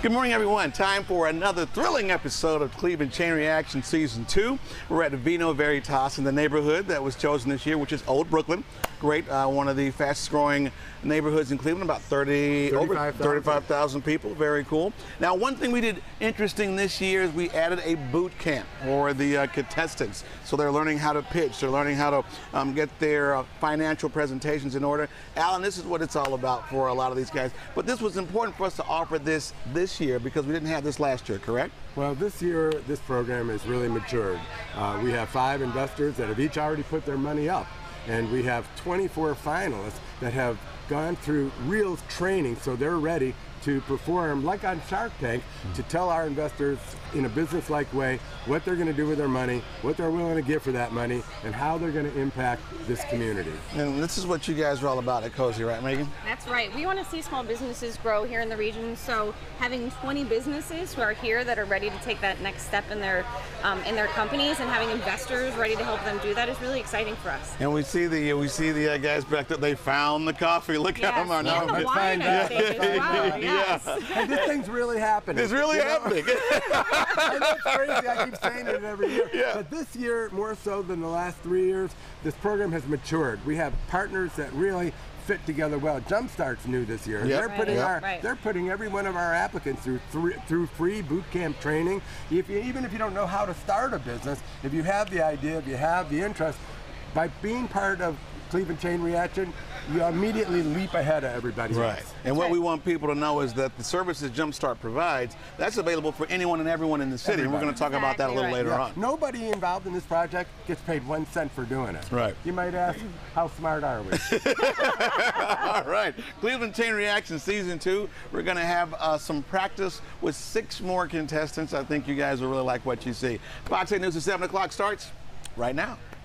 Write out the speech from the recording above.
Good morning, everyone. Time for another thrilling episode of Cleveland Chain Reaction Season 2. We're at the Vino Veritas in the neighborhood that was chosen this year, which is Old Brooklyn. Great, one of the fastest growing neighborhoods in Cleveland, about 35,000 people. Very cool. Now, one thing we did interesting this year is we added a boot camp for the contestants. So they're learning how to pitch, they're learning how to get their financial presentations in order. Alan, this is what it's all about for a lot of these guys. But this was important for us to offer this year because we didn't have this last year, correct? Well, this year, this program has really matured. We have 5 investors that have each already put their money up. And we have 24 finalists that have gone through real training, so they're ready to perform like on Shark Tank to tell our investors in a business-like way what they're going to do with their money, what they're willing to give for that money, and how they're going to impact this community. And this is what you guys are all about at Cozy, right, Megan? That's right. We want to see small businesses grow here in the region, so having 20 businesses who are here that are ready to take that next step in their companies and having investors ready to help them do that is really exciting for us. And we see the guys back there. They found the coffee. Look at them are now. And the wine, I think, as well. Yes. And this thing's really happening. It's really happening. I know it's crazy. I keep saying it every year. Yeah. But this year, more so than the last 3 years, this program has matured. We have partners that really fit together well. Jumpstart's new this year. Yep. They're putting every one of our applicants through free boot camp training. Even if you don't know how to start a business, if you have the idea, if you have the interest, by being part of Cleveland Chain Reaction, you immediately leap ahead of everybody else. And what we want people to know is that the services Jumpstart provides, that's available for anyone and everyone in the city. And we're going to talk about that a little later on. Nobody involved in this project gets paid 1 cent for doing it. Right. You might ask, how smart are we? All right. Cleveland Chain Reaction Season 2. We're going to have some practice with 6 more contestants. I think you guys will really like what you see. Fox 8 News at 7 o'clock starts right now.